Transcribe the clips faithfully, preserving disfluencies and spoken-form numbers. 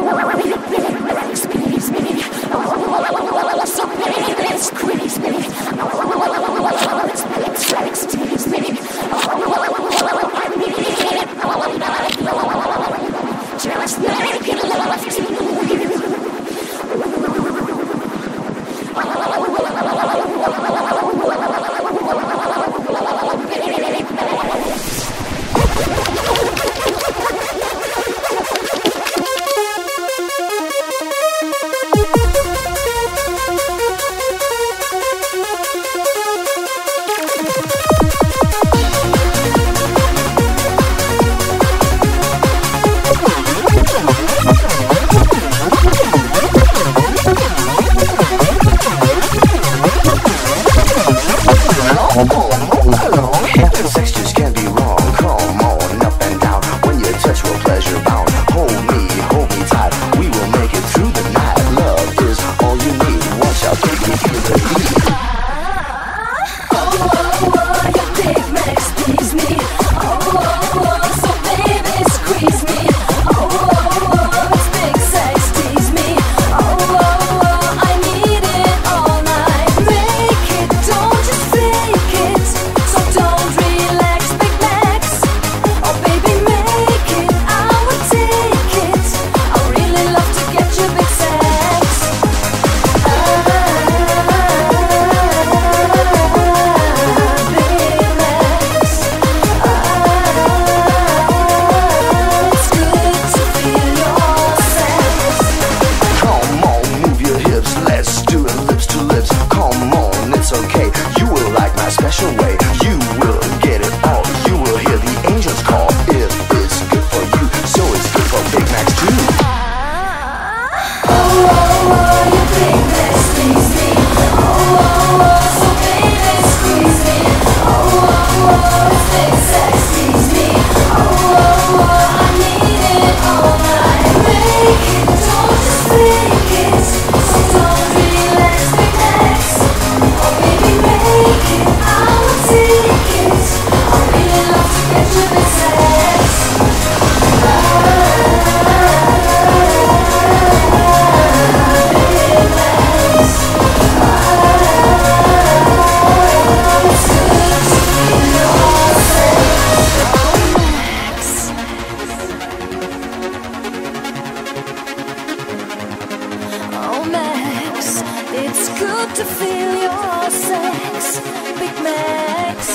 good to feel your sex, Big Max.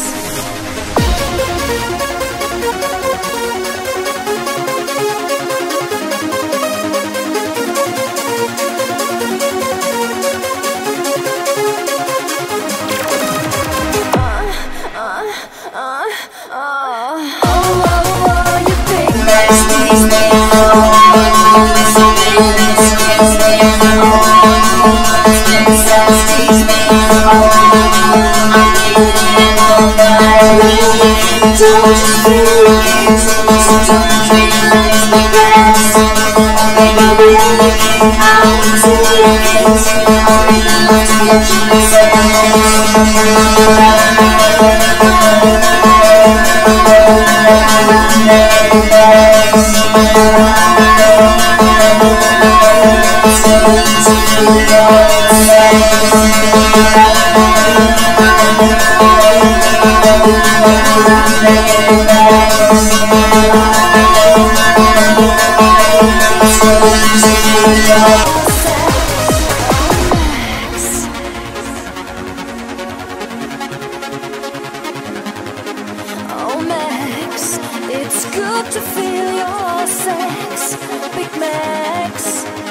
Uh, uh, uh, uh. Oh, oh, oh, you Big Max, tease me. Oh, so baby, squeeze me. Oh, Big Max, tease me. Oh, I need it all night. Don't you feel it? So don't relax, Big Max. Oh, baby, really, I will take it. I really love to get you Oh, Max, it's good to feel your sex, Big Max.